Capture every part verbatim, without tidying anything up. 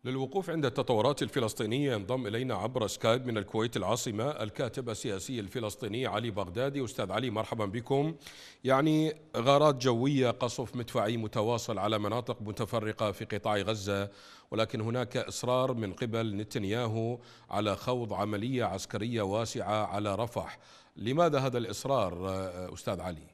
للوقوف عند التطورات الفلسطينية ينضم إلينا عبر سكايب من الكويت العاصمة الكاتب السياسي الفلسطيني علي بغدادي. أستاذ علي، مرحبا بكم. يعني غارات جوية، قصف مدفعي متواصل على مناطق متفرقة في قطاع غزة، ولكن هناك إصرار من قبل نتنياهو على خوض عملية عسكرية واسعة على رفح. لماذا هذا الإصرار أستاذ علي؟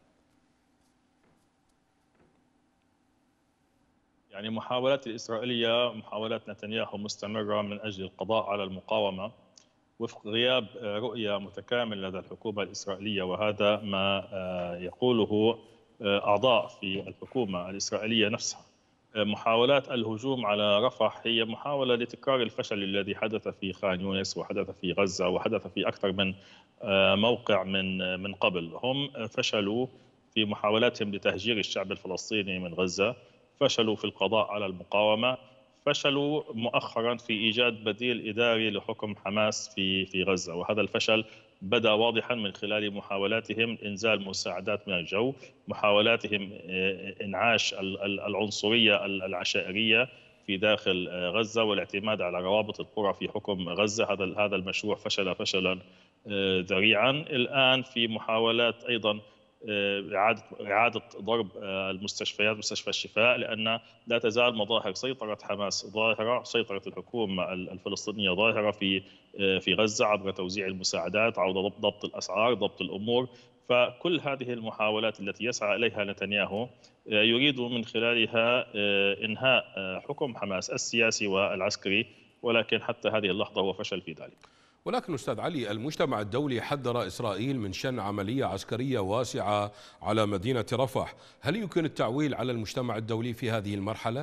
يعني محاولات الإسرائيلية محاولات نتنياهو مستمرة من أجل القضاء على المقاومة وفق غياب رؤية متكاملة لدى الحكومة الإسرائيلية، وهذا ما يقوله أعضاء في الحكومة الإسرائيلية نفسها. محاولات الهجوم على رفح هي محاولة لتكرار الفشل الذي حدث في خان يونس وحدث في غزة وحدث في أكثر من موقع من من قبل. هم فشلوا في محاولاتهم لتهجير الشعب الفلسطيني من غزة، فشلوا في القضاء على المقاومة، فشلوا مؤخرا في إيجاد بديل إداري لحكم حماس في في غزة، وهذا الفشل بدأ واضحا من خلال محاولاتهم إنزال مساعدات من الجو، محاولاتهم إنعاش العنصرية العشائرية في داخل غزة والاعتماد على روابط القرى في حكم غزة. هذا هذا المشروع فشل فشلا ذريعا. الآن في محاولات أيضا إعادة إعادة ضرب المستشفيات، مستشفى الشفاء، لأن لا تزال مظاهر سيطرة حماس ظاهرة، سيطرة الحكومة الفلسطينية ظاهرة في في غزة عبر توزيع المساعدات، عبر ضبط الأسعار، ضبط الأمور. فكل هذه المحاولات التي يسعى إليها نتنياهو يريد من خلالها إنهاء حكم حماس السياسي والعسكري، ولكن حتى هذه اللحظة هو فشل في ذلك. ولكن أستاذ علي، المجتمع الدولي حذر إسرائيل من شن عملية عسكرية واسعة على مدينة رفح. هل يمكن التعويل على المجتمع الدولي في هذه المرحلة؟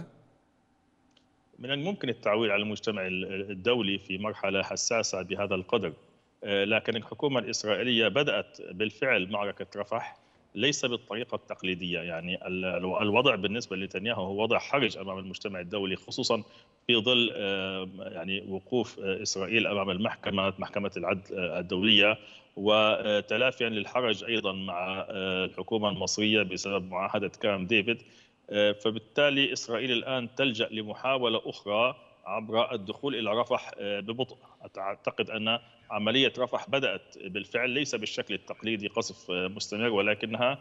من الممكن التعويل على المجتمع الدولي في مرحلة حساسة بهذا القدر، لكن الحكومة الإسرائيلية بدأت بالفعل معركة رفح ليس بالطريقة التقليدية. يعني الوضع بالنسبة لنتنياهو هو وضع حرج أمام المجتمع الدولي، خصوصا في ظل يعني وقوف إسرائيل أمام المحكمة، محكمة العدل الدولية، وتلافيا للحرج أيضا مع الحكومة المصرية بسبب معاهدة كامب ديفيد. فبالتالي إسرائيل الآن تلجأ لمحاولة أخرى عبر الدخول إلى رفح ببطء. أعتقد أن عملية رفح بدأت بالفعل ليس بالشكل التقليدي قصف مستمر، ولكنها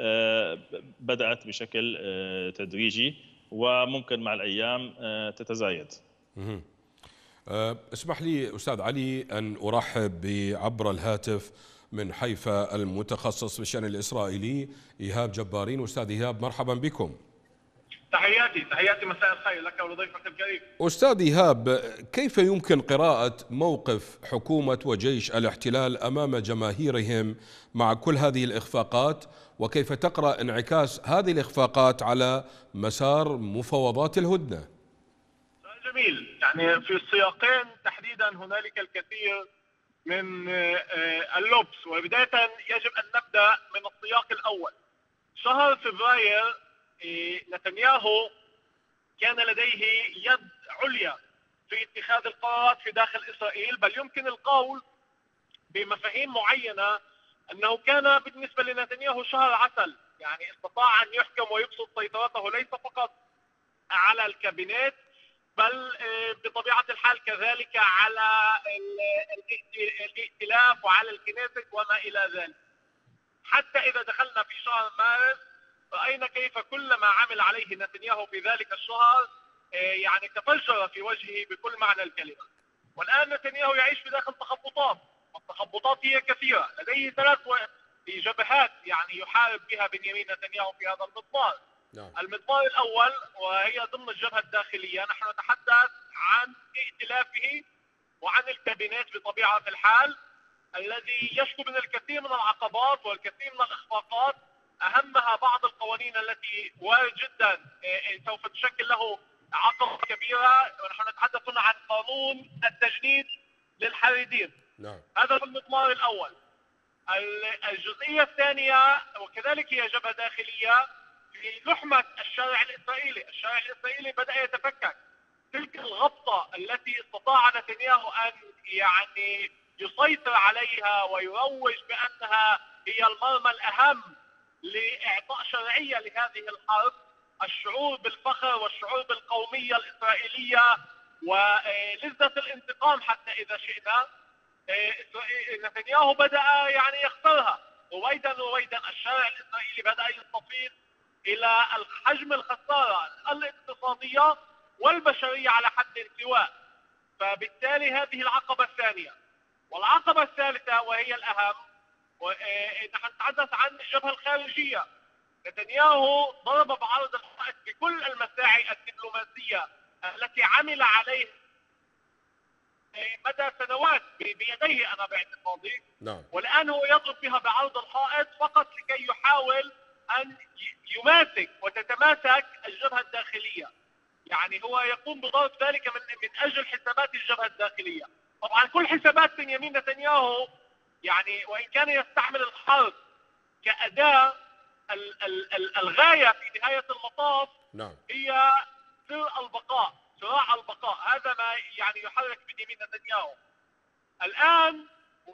بدأت بشكل تدريجي وممكن مع الأيام تتزايد. اسمح لي أستاذ علي أن أرحب عبر الهاتف من حيفا المتخصص في الشأن الإسرائيلي إيهاب جبارين. أستاذ إيهاب، مرحبا بكم. تحياتي تحياتي مساء الخير لك ولضيفك الكريم. أستاذ إيهاب، كيف يمكن قراءة موقف حكومة وجيش الاحتلال أمام جماهيرهم مع كل هذه الإخفاقات، وكيف تقرأ انعكاس هذه الإخفاقات على مسار مفاوضات الهدنة؟ جميل. يعني في السياقين تحديدا هنالك الكثير من اللبس، وبداية يجب أن نبدأ من السياق الأول. شهر فبراير نتنياهو كان لديه يد عليا في اتخاذ القرارات في داخل إسرائيل، بل يمكن القول بمفاهيم معينة أنه كان بالنسبة لنتنياهو شهر عسل. يعني استطاع أن يحكم ويبسط سيطرته ليس فقط على الكابينت، بل بطبيعة الحال كذلك على الائتلاف وعلى الكنيست وما إلى ذلك. حتى إذا دخلنا في شهر مارس رأينا كيف كل ما عمل عليه نتنياهو في ذلك الشهر يعني تفجر في وجهه بكل معنى الكلمة. والآن نتنياهو يعيش في داخل تخبطات، والتخبطات هي كثيرة. لديه ثلاث جبهات يعني يحارب بها بنيامين نتنياهو في هذا المضمار. نعم. المضمار الأول وهي ضمن الجبهة الداخلية، نحن نتحدث عن ائتلافه وعن الكابينت بطبيعة الحال الذي يشكو من الكثير من العقبات والكثير من الإخفاقات، أهمها بعض القوانين التي وارد جدا سوف تشكل له عقبة كبيرة. ونحن نتحدث هنا عن قانون التجنيد للحريدين. نعم. هذا المضمار الأول. الجزئية الثانية وكذلك هي جبهة داخلية في لحمة الشارع الإسرائيلي. الشارع الإسرائيلي بدأ يتفكك. تلك الغبطة التي استطاع نتنياهو أن يعني يسيطر عليها ويروج بأنها هي المرمى الأهم لإعطاء شرعية لهذه الحرب، الشعور بالفخر والشعور بالقومية الإسرائيلية ولذة الانتقام حتى إذا شئنا. نتنياهو بدأ يعني يختارها رويدا رويدا. الشارع الإسرائيلي بدأ يستفيض إلى حجم الخسارة الاقتصادية والبشرية على حد سواء. فبالتالي هذه العقبة الثانية. والعقبة الثالثة وهي الأهم، نحن نتحدث عن الجبهة الخارجية. نتنياهو ضرب بعرض الحائط بكل المساعي الدبلوماسية التي عمل عليها مدى سنوات بيديه أنا باعتقادي. نعم. والآن هو يضرب بها بعرض الحائط فقط لكي يحاول أن يماسك وتتماسك الجبهة الداخلية. يعني هو يقوم بضرب ذلك من من أجل حسابات الجبهة الداخلية. طبعا كل حسابات بنيامين نتنياهو يعني وإن كان يستعمل الحرب كأداة، ال ال ال الغاية في نهاية المطاف نعم. هي سر البقاء، صراع البقاء. هذا ما يعني يحرك بنيامين نتنياهو الآن.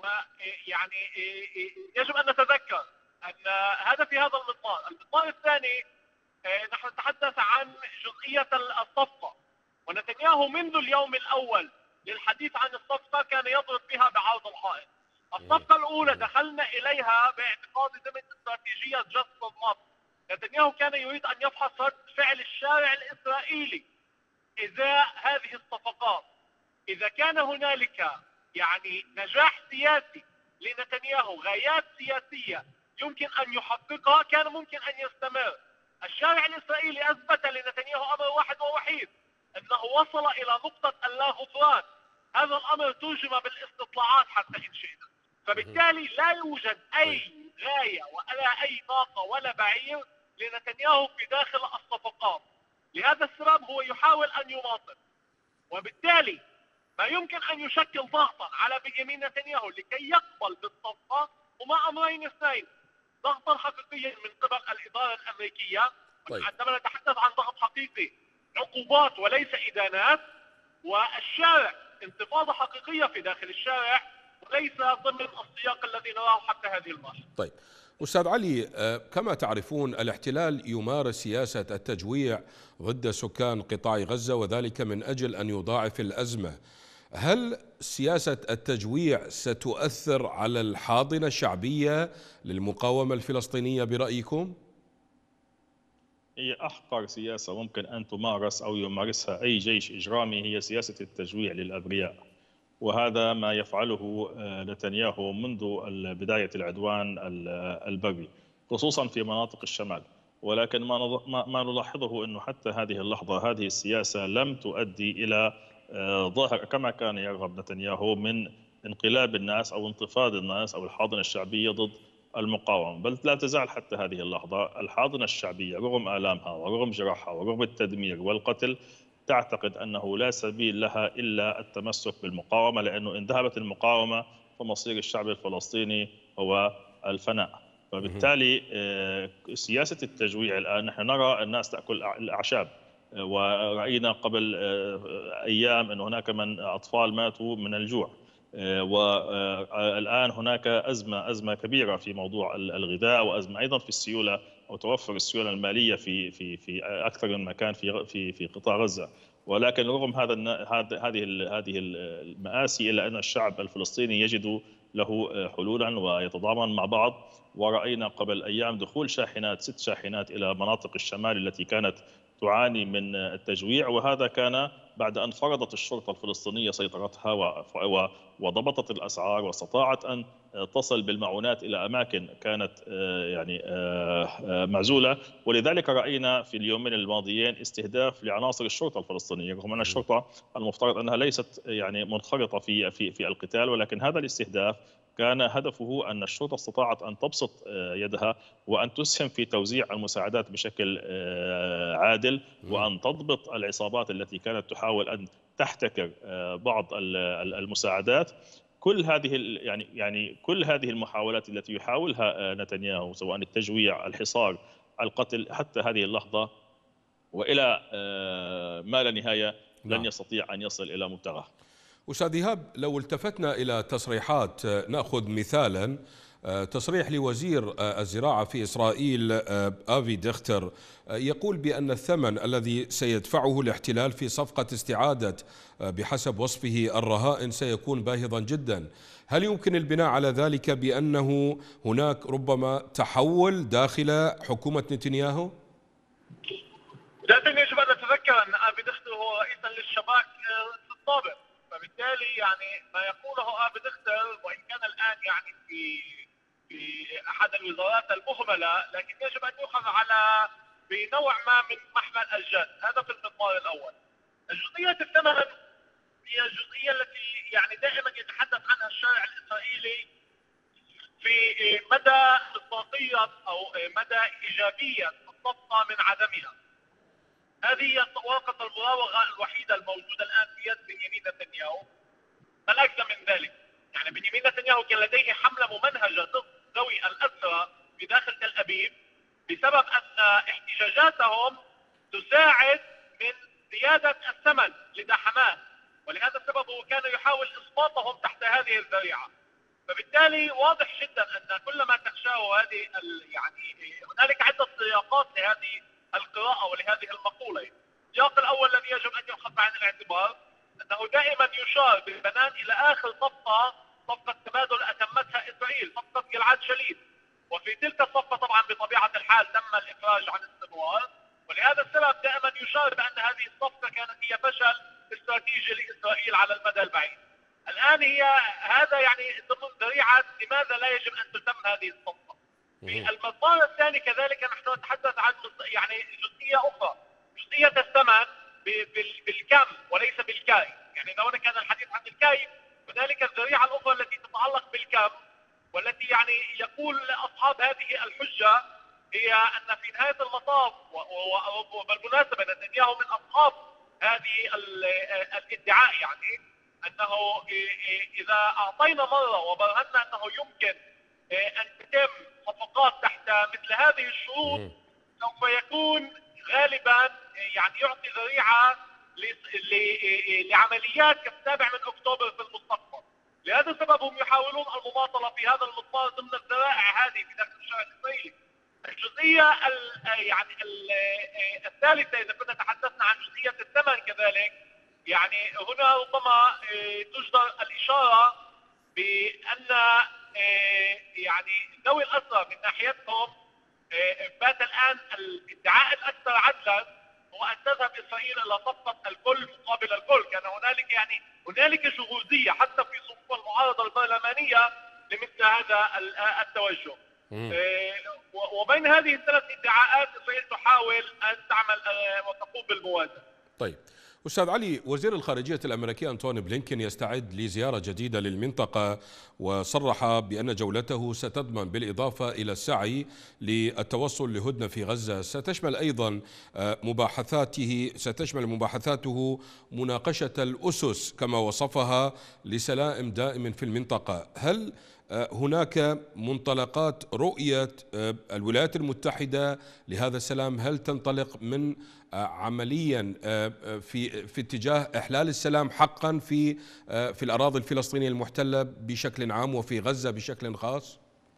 يعني يجب أن نتذكر أن هذا في هذا المضمار. المضمار الثاني نحن نتحدث عن جزئية الصفقة، ونتنياهو منذ اليوم الأول للحديث عن الصفقة كان يضرب بها بعرض الحائط. الصفقة الأولى دخلنا إليها باعتقاد ضمن استراتيجية جاست ماب. نتنياهو كان يريد أن يفحص رد فعل الشارع الإسرائيلي إزاء هذه الصفقات. إذا كان هنالك يعني نجاح سياسي لنتنياهو، غايات سياسية يمكن أن يحققها، كان ممكن أن يستمر. الشارع الإسرائيلي أثبت لنتنياهو أمر واحد ووحيد، أنه وصل إلى نقطة اللا غفران. هذا الأمر ترجم بالاستطلاعات حتى إن شئنا. فبالتالي لا يوجد أي غاية ولا أي طاقة ولا بعير لنتنياهو في داخل الصفقات. لهذا السبب هو يحاول أن يماطل، وبالتالي ما يمكن أن يشكل ضغطا على بنيامين نتنياهو لكي يقبل بالصفقة هما أمرين اثنين: ضغطا حقيقيا من قبل الإدارة الأمريكية، طيب. عندما نتحدث عن ضغط حقيقي عقوبات وليس إدانات، والشارع انتفاضة حقيقية في داخل الشارع وليس ضمن السياق الذي نراه حتى هذه اللحظة. طيب أستاذ علي، كما تعرفون الاحتلال يمارس سياسة التجويع ضد سكان قطاع غزة، وذلك من أجل أن يضاعف الأزمة. هل سياسة التجويع ستؤثر على الحاضنة الشعبية للمقاومة الفلسطينية برأيكم؟ هي أحقر سياسة ممكن أن تمارس أو يمارسها أي جيش إجرامي هي سياسة التجويع للأبرياء، وهذا ما يفعله نتنياهو منذ بداية العدوان البري خصوصا في مناطق الشمال. ولكن ما نلاحظه أنه حتى هذه اللحظة هذه السياسة لم تؤدي إلى ظاهر كما كان يرغب نتنياهو من انقلاب الناس أو انتفاض الناس أو الحاضنة الشعبية ضد المقاومة، بل لا تزال حتى هذه اللحظة الحاضنة الشعبية رغم آلامها ورغم جراحها ورغم التدمير والقتل تعتقد أنه لا سبيل لها إلا التمسك بالمقاومة، لأنه إن ذهبت المقاومة فمصير الشعب الفلسطيني هو الفناء. فبالتالي سياسة التجويع الآن نحن نرى الناس تأكل الأعشاب، ورأينا قبل أيام أن هناك من أطفال ماتوا من الجوع، والآن هناك أزمة أزمة كبيرة في موضوع الغذاء، وأزمة أيضا في السيولة أو توفر السيولة المالية في في في أكثر من مكان في في في قطاع غزة. ولكن رغم هذا هذه هذه المآسي إلا أن الشعب الفلسطيني يجد له حلولا ويتضامن مع بعض. ورأينا قبل أيام دخول شاحنات ست شاحنات إلى مناطق الشمال التي كانت تعاني من التجويع، وهذا كان بعد أن فرضت الشرطة الفلسطينية سيطرتها وضبطت الأسعار واستطاعت أن تصل بالمعونات إلى أماكن كانت يعني معزولة. ولذلك رأينا في اليومين الماضيين استهداف لعناصر الشرطة الفلسطينية، رغم أن الشرطة المفترض أنها ليست يعني منخرطة في في في القتال، ولكن هذا الاستهداف كان هدفه أن الشرطة استطاعت أن تبسط يدها وأن تسهم في توزيع المساعدات بشكل عادل، وأن تضبط العصابات التي كانت تحاول أن تحتكر بعض المساعدات. كل هذه يعني يعني كل هذه المحاولات التي يحاولها نتنياهو سواء التجويع، الحصار، القتل، حتى هذه اللحظة وإلى ما لا نهاية لن يستطيع أن يصل إلى مبتغاه. أستاذ إيهاب، لو التفتنا إلى تصريحات، نأخذ مثالا تصريح لوزير الزراعة في إسرائيل آفي ديختر يقول بأن الثمن الذي سيدفعه الاحتلال في صفقة استعادة بحسب وصفه الرهائن سيكون باهظا جدا. هل يمكن البناء على ذلك بأنه هناك ربما تحول داخل حكومة نتنياهو؟ بداية يجب أن نتذكر أن آفي ديختر هو رئيسا للشباك السابق، فبالتالي يعني ما يقوله آفي ديختر وإن كان الآن يعني في في أحد الوزارات المهملة، لكن يجب أن يؤخذ على بنوع ما من محمل الجد. هذا في المضمار الأول. الجزئية الثمن هي الجزئية التي يعني دائما يتحدث عنها الشارع الإسرائيلي في مدى مصداقية أو مدى إيجابية الصفقة من عدمها. هذه هي ورقة المراوغة الوحيدة الموجودة الآن في يد بنيامين نتنياهو، بل أكثر من ذلك. يعني بنيامين نتنياهو كان لديه حملة ممنهجة ضد ذوي الأسرى في داخل تل أبيب بسبب أن احتجاجاتهم تساعد من زيادة الثمن لدى حماس، ولهذا السبب هو كان يحاول إسقاطهم تحت هذه الذريعة. فبالتالي واضح جدا أن كل ما تخشاه هذه يعني هنالك عدة سياقات لهذه القراءة ولهذه المقولة. السياق الأول الذي يجب أن يؤخذ بعين الاعتبار أنه دائما يشار بالبنان إلى آخر صفقة صفقة تبادل أتمتها إسرائيل، صفقة جلعاد شليد، وفي تلك الصفقة طبعا بطبيعة الحال تم الإخراج عن السنوار، ولهذا السبب دائما يشار بأن هذه الصفقة كانت هي فشل استراتيجي لإسرائيل على المدى البعيد. الآن هي هذا يعني ضمن ذريعة لماذا لا يجب أن تتم هذه الصفقة. في المضمار الثاني كذلك نحن نتحدث عن يعني جزئية أخرى، جزئية الثمن بالكم وليس بالكاي. يعني لو كان الحديث عن الكاي، هنالك الذريعة الأخرى التي تتعلق بالكم، والتي يعني يقول أصحاب هذه الحجة هي أن في نهاية المطاف، وبالمناسبة نتنياهو من أصحاب هذه الادعاء، يعني أنه إذا أعطينا مرة وبرهنا أنه يمكن أن تتم صفقات تحت مثل هذه الشروط سوف يكون غالبا يعني يعطي ذريعة لعمليات كالسابع من أكتوبر في المستقبل. لهذا السبب هم يحاولون المماطلة في هذا المضمار ضمن الذرائع هذه في داخل الشارع الإسرائيلي. الجزئية يعني الثالثة إذا كنا تحدثنا عن جزئية الثمن كذلك، يعني هنا ربما تجدر الإشارة بأن يعني ذوي الأسرى من ناحيتهم بات الآن الادعاء الأكثر عدلا هو أن تذهب إسرائيل إلى صفقة الكل مقابل الكل. كان هنالك يعني هنالك جهوزية حتى في صفوف المعارضة البرلمانية لمثل هذا التوجه. وبين هذه الثلاث ادعاءات إسرائيل تحاول أن تعمل وتقوم بالموازنة. طيب أستاذ علي، وزير الخارجية الأمريكي أنتوني بلينكين يستعد لزيارة جديدة للمنطقة، وصرح بأن جولته ستضمن بالإضافة إلى السعي للتوصل لهدنة في غزة ستشمل أيضا مباحثاته ستشمل مباحثاته مناقشة الأسس كما وصفها لسلام دائم في المنطقة. هل هناك منطلقات رؤية الولايات المتحدة لهذا السلام؟ هل تنطلق من عمليا في في اتجاه إحلال السلام حقا في في الأراضي الفلسطينية المحتلة بشكل عام وفي غزة بشكل خاص؟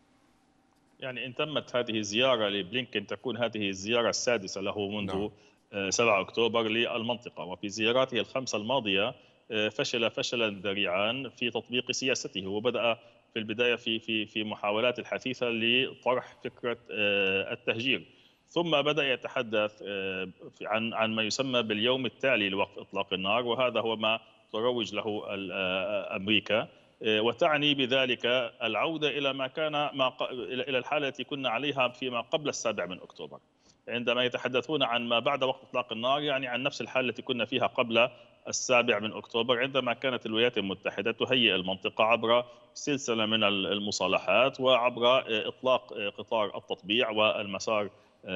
يعني إن تمت هذه الزيارة لبلينكين تكون هذه الزيارة السادسة له منذ نعم. سبعة أكتوبر للمنطقة، وفي زياراته الخمسة الماضية فشل فشلا ذريعا في تطبيق سياسته، وبدأ في البداية في في في محاولات الحثيثة لطرح فكرة التهجير، ثم بدأ يتحدث عن عن ما يسمى باليوم التالي لوقف إطلاق النار، وهذا هو ما تروج له أمريكا، وتعني بذلك العودة إلى ما كان ما إلى الحالة التي كنا عليها فيما قبل السابع من أكتوبر. عندما يتحدثون عن ما بعد وقت إطلاق النار يعني عن نفس الحالة التي كنا فيها قبل السابع من أكتوبر، عندما كانت الولايات المتحدة تهيئ المنطقة عبر سلسلة من المصالحات وعبر إطلاق قطار التطبيع والمسار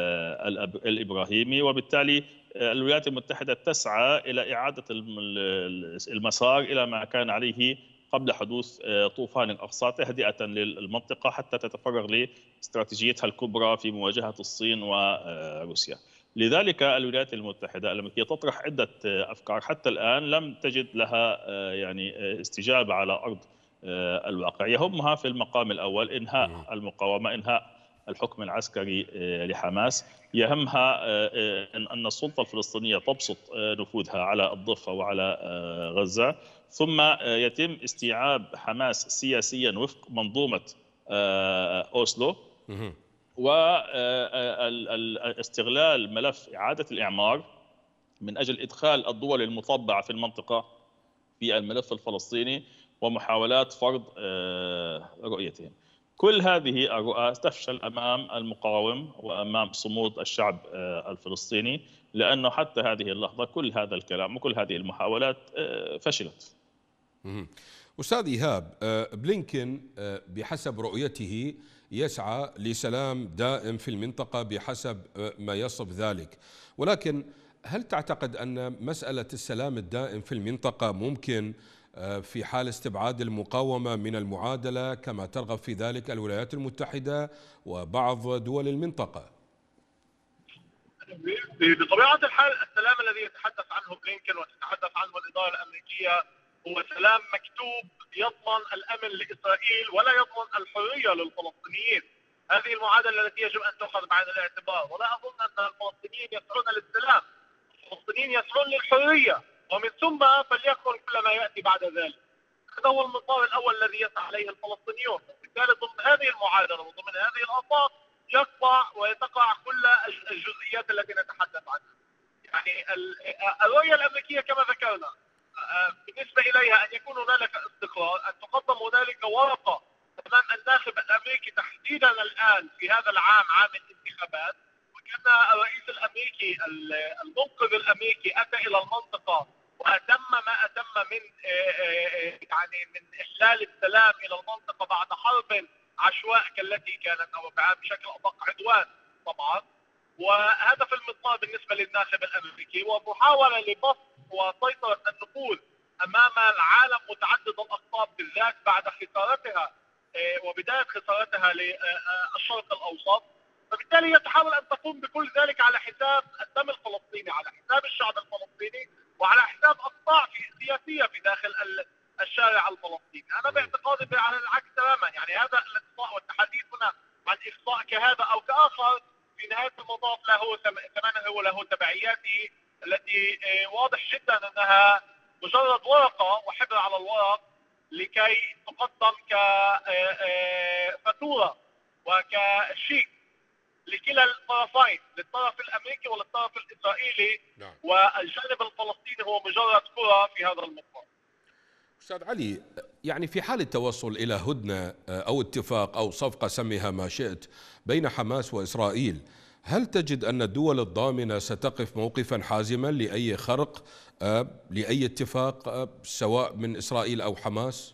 الإبراهيمي، وبالتالي الولايات المتحدة تسعى إلى إعادة المسار إلى ما كان عليه قبل حدوث طوفان الأقصى تهدئة للمنطقة حتى تتفرغ لاستراتيجيتها الكبرى في مواجهة الصين وروسيا. لذلك الولايات المتحدة التي تطرح عدة أفكار حتى الآن لم تجد لها يعني استجابة على أرض الواقع. يهمها في المقام الأول إنهاء المقاومة، إنهاء الحكم العسكري لحماس. يهمها أن السلطة الفلسطينية تبسط نفوذها على الضفة وعلى غزة، ثم يتم استيعاب حماس سياسيا وفق منظومة أوسلو، واستغلال ملف إعادة الإعمار من أجل إدخال الدول المطبعة في المنطقة في الملف الفلسطيني ومحاولات فرض رؤيتهم. كل هذه الرؤى تفشل أمام المقاوم وأمام صمود الشعب الفلسطيني، لأنه حتى هذه اللحظة كل هذا الكلام وكل هذه المحاولات فشلت. أستاذ إيهاب، بلينكن بحسب رؤيته يسعى لسلام دائم في المنطقة بحسب ما يصف ذلك، ولكن هل تعتقد أن مسألة السلام الدائم في المنطقة ممكن في حال استبعاد المقاومة من المعادلة كما ترغب في ذلك الولايات المتحدة وبعض دول المنطقة؟ بطبيعة الحال السلام الذي يتحدث عنه بلينكن وتتحدث عنه الإدارة الأمريكية هو سلام مكتوب يضمن الأمن لإسرائيل ولا يضمن الحرية للفلسطينيين. هذه المعادلة التي يجب أن تؤخذ بعين الاعتبار، ولا أظن أن الفلسطينيين يسعون للسلام، الفلسطينيين يسعون للحرية، ومن ثم فليكن كل ما يأتي بعد ذلك. هذا هو المسار الأول الذي يسعى عليه الفلسطينيون، وبالتالي ضمن هذه المعادلة وضمن هذه الآفاق يقع ويتقع كل الجزئيات التي نتحدث عنها. يعني الرؤية الأمريكية كما ذكرنا بالنسبة إليها أن يكون هنالك استقرار، أن تقدم هنالك ورقة أمام الناخب الأمريكي تحديدا الآن في هذا العام، عام الانتخابات، وكان الرئيس الأمريكي المنقذ الأمريكي أتى إلى المنطقة وأتم ما أتم من يعني من إحلال السلام إلى المنطقة بعد حرب عشواء كالتي كانت، أو بشكل أدق عدوان طبعا. وهذا في المضمار بالنسبة للناخب الأمريكي، ومحاولة لبسط وسيطرة النفوذ أمام العالم متعدد الأقطاب بالذات بعد خسارتها وبداية خسارتها للشرق الأوسط. فبالتالي هي تحاول أن تقوم بكل ذلك على حساب الدم الفلسطيني، على حساب الشعب الفلسطيني، وعلى حساب أقطاع سياسية في داخل الشارع الفلسطيني. أنا باعتقادي على العكس تماما، يعني هذا الإقصاء والتحديث هنا عن إقصاء كهذا أو كآخر في نهاية المطاف له ثمنه وله تبعياته التي واضح جدا أنها مجرد ورقة وحبر على الورق لكي تقدم كفاتورة وكشيك لكلا الطرفين، للطرف الأمريكي وللطرف الإسرائيلي. نعم. والجانب الفلسطيني هو مجرد كرة في هذا المطاف. أستاذ علي، يعني في حال التوصل إلى هدنة أو اتفاق أو صفقة سميها ما شئت بين حماس وإسرائيل، هل تجد أن الدول الضامنة ستقف موقفا حازما لأي خرق لأي اتفاق سواء من إسرائيل أو حماس؟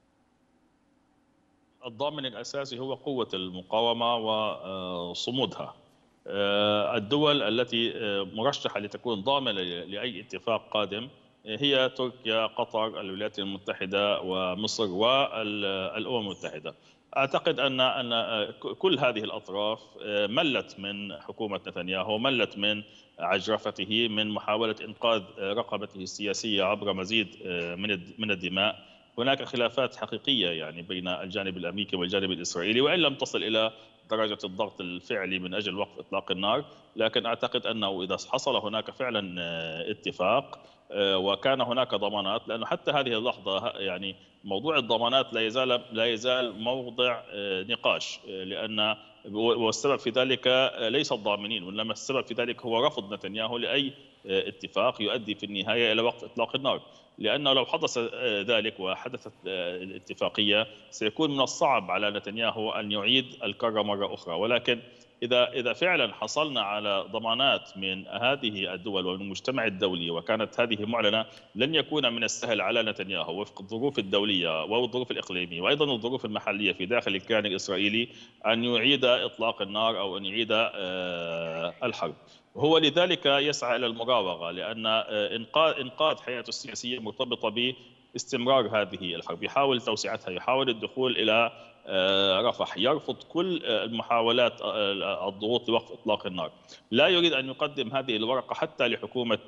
الضامن الأساسي هو قوة المقاومة وصمودها. الدول التي مرشحة لتكون ضامنة لأي اتفاق قادم هي تركيا، قطر، الولايات المتحدة ومصر والأمم المتحدة. أعتقد أن أن كل هذه الأطراف ملت من حكومة نتنياهو، ملت من عجرفته، من محاولة إنقاذ رقبته السياسية عبر مزيد من من الدماء. هناك خلافات حقيقية يعني بين الجانب الأمريكي والجانب الإسرائيلي، وإن لم تصل إلى درجة الضغط الفعلي من أجل وقف إطلاق النار، لكن أعتقد أنه إذا حصل هناك فعلا اتفاق وكان هناك ضمانات، لأنه حتى هذه اللحظة يعني موضوع الضمانات لا يزال لا يزال موضع نقاش، لأن والسبب في ذلك ليس الضامنين، وإنما السبب في ذلك هو رفض نتنياهو لأي اتفاق يؤدي في النهاية إلى وقف إطلاق النار. لأنه لو حدث ذلك وحدثت الاتفاقية سيكون من الصعب على نتنياهو أن يعيد الكرة مرة أخرى. ولكن إذا إذا فعلا حصلنا على ضمانات من هذه الدول ومن المجتمع الدولي وكانت هذه معلنة، لن يكون من السهل على نتنياهو وفق الظروف الدولية والظروف الإقليمية وأيضا الظروف المحلية في داخل الكيان الإسرائيلي أن يعيد إطلاق النار أو أن يعيد الحرب. وهو لذلك يسعى إلى المراوغة، لأن إنقاذ إنقاذ حياته السياسية مرتبطة باستمرار هذه الحرب. يحاول توسعتها، يحاول الدخول إلى رفح، يرفض كل المحاولات الضغوط لوقف إطلاق النار. لا يريد أن يقدم هذه الورقة حتى لحكومة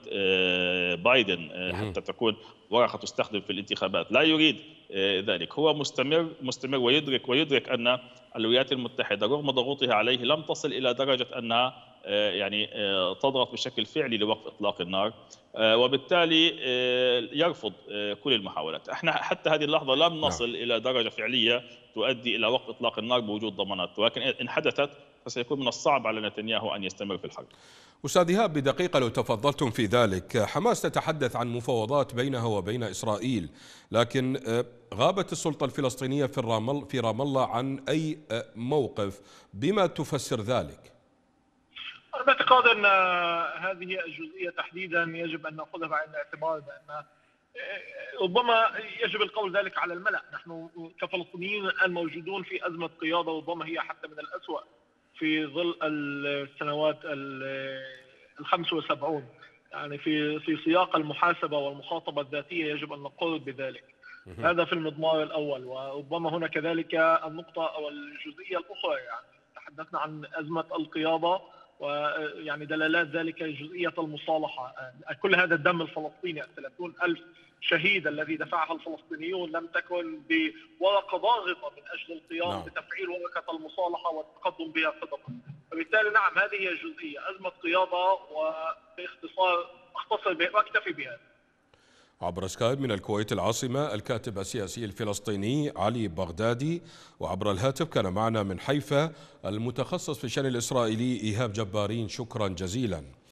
بايدن حتى تكون ورقة تستخدم في الانتخابات. لا يريد ذلك. هو مستمر مستمر ويدرك ويدرك أن الولايات المتحدة رغم ضغوطها عليه لم تصل إلى درجة أنها يعني تضغط بشكل فعلي لوقف إطلاق النار، وبالتالي يرفض كل المحاولات. احنا حتى هذه اللحظة لم نصل نعم. إلى درجة فعلية تؤدي إلى وقف إطلاق النار بوجود ضمانات، ولكن إن حدثت فسيكون من الصعب على نتنياهو أن يستمر في الحرب. أستاذ إيهاب، بدقيقة لو تفضلتم في ذلك، حماس تتحدث عن مفاوضات بينها وبين إسرائيل، لكن غابت السلطة الفلسطينية في رام في رام الله عن أي موقف. بما تفسر ذلك؟ أنا بعتقد أن هذه الجزئية تحديدا يجب أن نأخذها بعين الاعتبار، بأن ربما يجب القول ذلك على الملأ. نحن كفلسطينيين الموجودون في أزمة قيادة ربما هي حتى من الأسوأ في ظل السنوات الخمس وسبعون، يعني في في سياق المحاسبة والمخاطبة الذاتية يجب أن نقول بذلك. هذا في المضمار الأول. وربما هنا كذلك النقطة أو الجزئية الأخرى، يعني تحدثنا عن أزمة القيادة ويعني دلالات ذلك جزئية المصالحة. كل هذا الدم الفلسطيني، ثلاثين ألف شهيد الذي دفعها الفلسطينيون لم تكن بورقة ضاغطة من أجل القيام نعم. بتفعيل ورقة المصالحة والتقدم بها خططا. وبالتالي نعم هذه هي جزئية أزمة قيادة، وباختصار أختصر بها وأكتفي بها. عبر سكايب من الكويت العاصمة الكاتب السياسي الفلسطيني علي بغدادي، وعبر الهاتف كان معنا من حيفا المتخصص في الشأن الإسرائيلي إيهاب جبارين. شكرا جزيلا.